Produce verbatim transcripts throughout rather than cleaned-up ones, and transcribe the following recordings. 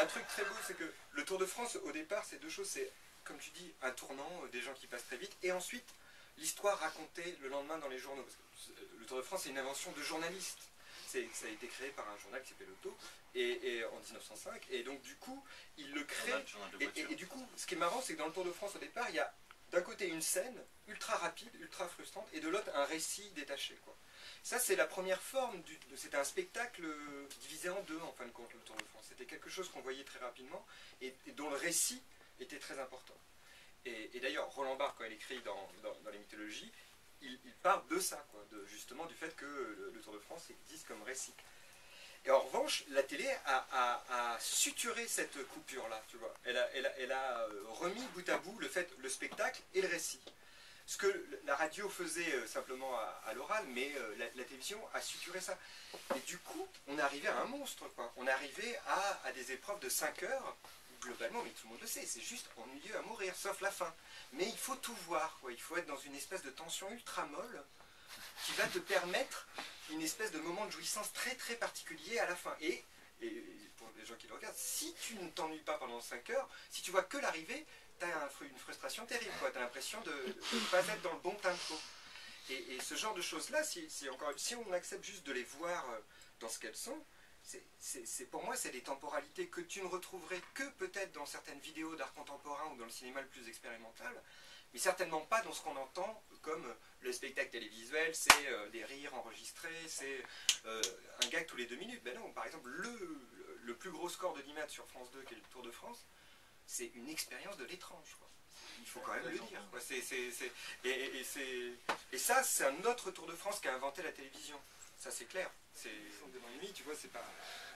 truc très beau, c'est que le Tour de France, au départ, c'est deux choses. C'est, comme tu dis, un tournant, des gens qui passent très vite, et ensuite, l'histoire racontée le lendemain dans les journaux. Parce que le Tour de France, c'est une invention de journalistes. Ça a été créé par un journal qui s'appelle L'Auto, et, et, en mille neuf cent cinq, et donc du coup, il le crée. Et, et, et du coup, ce qui est marrant, c'est que dans le Tour de France, au départ, il y a d'un côté une scène ultra rapide, ultra frustrante, et de l'autre un récit détaché, quoi. Ça, c'est la première forme, du, c'était un spectacle divisé en deux, en fin de compte, le Tour de France. C'était quelque chose qu'on voyait très rapidement, et, et dont le récit était très important. Et, et d'ailleurs, Roland Barthes, quand il écrit dans, dans, dans les mythologies, il, il part de ça, quoi, de, justement du fait que le, le Tour de France existe comme récit. Et en revanche, la télé a, a, a suturé cette coupure-là, tu vois. Elle a, elle, a, elle a remis bout à bout le fait, le spectacle et le récit. Ce que la radio faisait simplement à, à l'oral, mais la, la télévision a suturé ça. Et du coup, on est arrivé à un monstre, quoi. On est arrivé à, à des épreuves de cinq heures, globalement, mais tout le monde le sait, c'est juste ennuyeux à mourir, sauf la fin. Mais il faut tout voir, quoi. Il faut être dans une espèce de tension ultra molle qui va te permettre une espèce de moment de jouissance très très particulier à la fin. Et, et pour les gens qui le regardent, si tu ne t'ennuies pas pendant cinq heures, si tu vois que l'arrivée, tu as un, une frustration terrible, tu as l'impression de ne pas être dans le bon tempo. Et, et ce genre de choses-là, si, si, si on accepte juste de les voir dans ce qu'elles sont, c'est, pour moi, c'est des temporalités que tu ne retrouverais que peut-être dans certaines vidéos d'art contemporain ou dans le cinéma le plus expérimental, mais certainement pas dans ce qu'on entend comme le spectacle télévisuel, c'est euh, des rires enregistrés, c'est euh, un gag tous les deux minutes. Ben non, par exemple, le, le plus gros score de l'I M A D sur France deux, qui est le Tour de France, c'est une expérience de l'étrange, quoi. Il faut quand même le dire, quoi. C'est, c'est, c'est, et, et, et, et ça, c'est un autre Tour de France qu'a inventé la télévision. Ça, c'est clair. C'est de l'ennui, tu vois, c'est pas...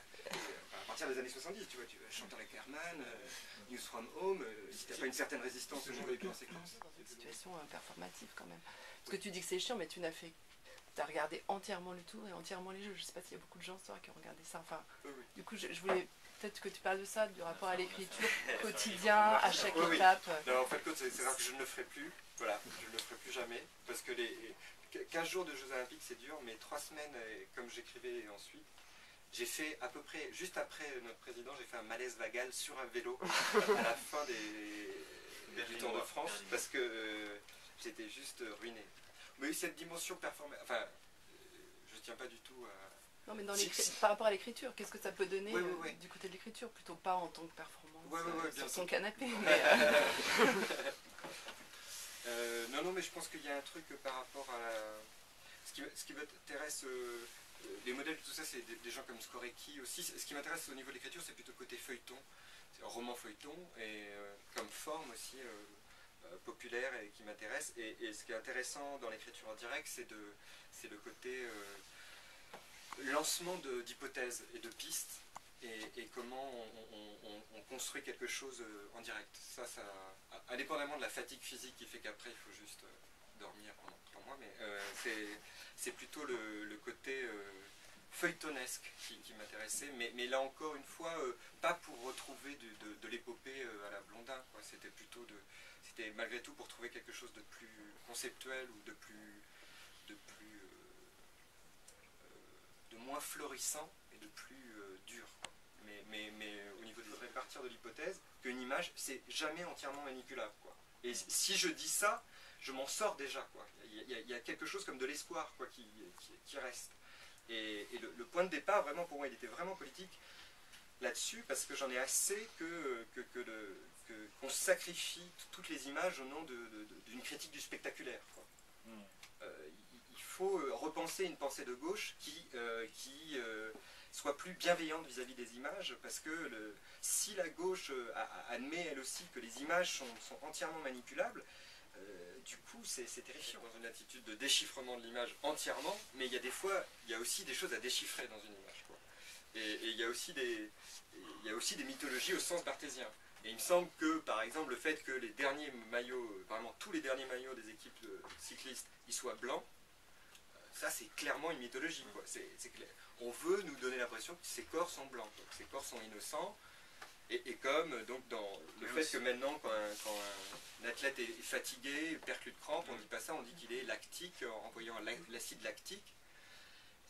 À partir des années soixante-dix, tu vois, tu chantes avec Herman, euh, News from Home, euh, si t'as pas une certaine résistance au vécu en séquence. Une situation euh, performative quand même. Parce que tu dis que c'est chiant, mais tu n'as fait... Tu as regardé entièrement le tour et entièrement les jeux. Je sais pas s'il y a beaucoup de gens toi, qui ont regardé ça. Enfin, oui, oui. Du coup, je, je voulais peut-être que tu parles de ça, du rapport à l'écriture quotidien, à chaque oui, étape. Oui. Non, en fait, c'est rare que je ne le ferai plus. Voilà, je ne le ferai plus jamais. Parce que les quinze jours de Jeux Olympiques, c'est dur, mais trois semaines, comme j'écrivais ensuite, j'ai fait à peu près, juste après notre président, j'ai fait un malaise vagal sur un vélo à la fin des, du Tour de France parce que euh, j'étais juste ruiné. Mais cette dimension performance, enfin, euh, je ne tiens pas du tout à... Non, mais dans si, par rapport à l'écriture, qu'est-ce que ça peut donner oui, oui, oui. Euh, du côté de l'écriture, plutôt pas en tant que performance oui, oui, oui, euh, bien sur son canapé. Mais, euh... euh, non, non, mais je pense qu'il y a un truc par rapport à la... ce qui, ce qui m'intéresse. Euh... Les modèles, tout ça, c'est des, des gens comme Skorecki aussi. Ce qui m'intéresse au niveau de l'écriture, c'est plutôt le côté feuilleton, c'est un roman feuilleton, et euh, comme forme aussi euh, euh, populaire et qui m'intéresse. Et, et ce qui est intéressant dans l'écriture en direct, c'est le côté euh, lancement d'hypothèses et de pistes, et, et comment on, on, on, on construit quelque chose en direct. Ça, ça, indépendamment de la fatigue physique qui fait qu'après, il faut juste dormir pendant trois mois, mais euh, c'est... C'est plutôt le, le côté euh, feuilletonesque qui, qui m'intéressait, mais, mais là encore une fois, euh, pas pour retrouver de, de, de l'épopée euh, à la Blondin, c'était plutôt de, c'était malgré tout pour trouver quelque chose de plus conceptuel ou de plus, de plus, euh, euh, de moins florissant et de plus euh, dur. Mais, mais, mais au niveau de répartir de l'hypothèse, qu'une image, c'est jamais entièrement manipulable, quoi. Et si je dis ça, je m'en sors déjà, quoi. Il y, a, il y a quelque chose comme de l'espoir, quoi, qui, qui, qui reste. Et, et le, le point de départ, vraiment, pour moi, il était vraiment politique là-dessus, parce que j'en ai assez que, que, que le, que, qu'on sacrifie toutes les images au nom d'une critique du spectaculaire, quoi. Mm. Euh, il, il faut repenser une pensée de gauche qui, euh, qui euh, soit plus bienveillante vis-à-vis des images, parce que le, si la gauche admet elle aussi que les images sont, sont entièrement manipulables, Euh, du coup, c'est terrifiant. Dans une attitude de déchiffrement de l'image entièrement, mais il y a des fois, il y a aussi des choses à déchiffrer dans une image, quoi. Et, et il y a aussi des, il y a aussi des mythologies au sens barthésien. Et il me semble que, par exemple, le fait que les derniers maillots, vraiment tous les derniers maillots des équipes de cyclistes, ils soient blancs, ça c'est clairement une mythologie, quoi. C'est, c'est clair. On veut nous donner l'impression que ces corps sont blancs, donc ces corps sont innocents. Et, et comme donc dans le fait que maintenant quand un, quand un athlète est fatigué, perclus de crampes, on ne dit pas ça, on dit qu'il est lactique en envoyant l'acide lactique. Et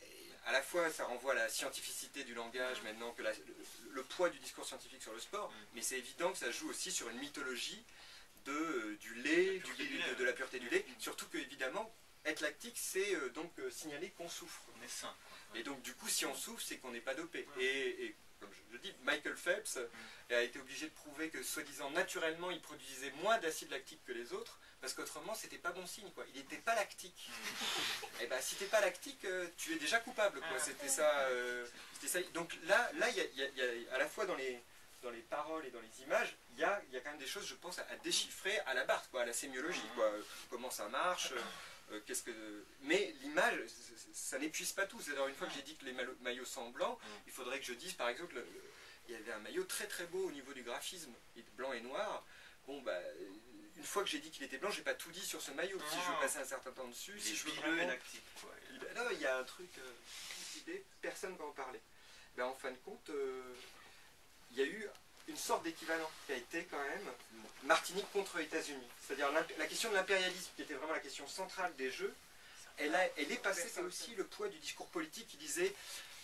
à la fois ça renvoie à la scientificité du langage maintenant, que la, le, le poids du discours scientifique sur le sport, mais c'est évident que ça joue aussi sur une mythologie de, euh, du lait, du, du lait. De, de la pureté du lait, surtout que évidemment, être lactique, c'est euh, donc euh, signaler qu'on souffre. On est sain. Et donc du coup, si on souffre, c'est qu'on n'est pas dopé. Et, et comme je le dis, Michael Phelps mm. a été obligé de prouver que, soi-disant, naturellement, il produisait moins d'acide lactique que les autres, parce qu'autrement, c'était pas bon signe, quoi. Il n'était pas lactique. Mm. Et ben, si t'es pas lactique, euh, tu es déjà coupable, quoi. C'était ça, euh, ça. Donc là, là, il y a, y a, y a à la fois dans les dans les paroles et dans les images, il y a, y a quand même des choses, je pense, à, à déchiffrer à la Barthes, quoi, à la sémiologie, quoi. Euh, comment ça marche, euh, qu'est-ce que... Mais l'image, ça n'épuise pas tout. C'est-à-dire, une fois que j'ai dit que les maillots sont blancs, il faudrait que je dise, par exemple, le, le, il y avait un maillot très très beau au niveau du graphisme, blanc et noir. Bon, bah, une fois que j'ai dit qu'il était blanc, j'ai pas tout dit sur ce maillot. Si je veux passer un certain temps dessus, si je veux vraiment... lactique, quoi. Il, non, il y a un truc, euh, idée, personne ne va en parler. Ben, en fin de compte... Euh, il y a eu une sorte d'équivalent qui a été quand même Martinique contre États-Unis. C'est-à-dire la question de l'impérialisme, qui était vraiment la question centrale des Jeux, elle, a, elle est passée par aussi le poids du discours politique qui disait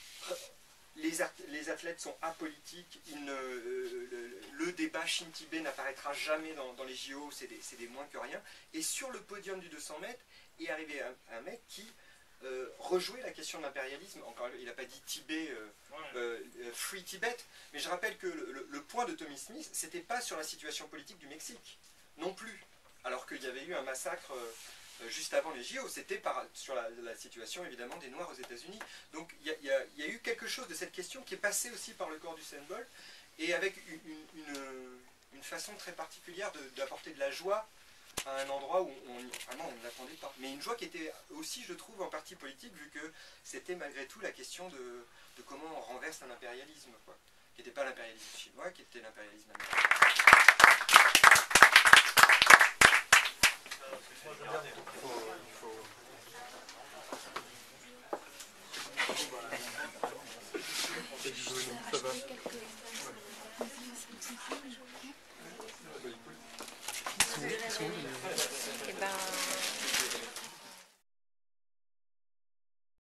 les, les athlètes sont apolitiques, ils ne, euh, le, le débat Shin-Tibet n'apparaîtra jamais dans, dans les J O, c'est des, des moins que rien. Et sur le podium du deux cents mètres est arrivé un, un mec qui... Euh, rejouer la question de l'impérialisme. Encore, il n'a pas dit Tibet, euh, euh, Free Tibet, mais je rappelle que le, le, le point de Tommy Smith, c'était pas sur la situation politique du Mexique, non plus. Alors qu'il y avait eu un massacre euh, juste avant les J O, c'était sur la, la situation évidemment des Noirs aux États-Unis. Donc il y, y, y a eu quelque chose de cette question qui est passé aussi par le corps du Usain Bolt, et avec une, une, une, une façon très particulière d'apporter de, de la joie à un endroit où on, vraiment on ne l'attendait pas. Mais une joie qui était aussi, je trouve, en partie politique, vu que c'était malgré tout la question de, de comment on renverse un impérialisme, quoi. Qui n'était pas l'impérialisme chinois, qui était l'impérialisme américain. Eh ben...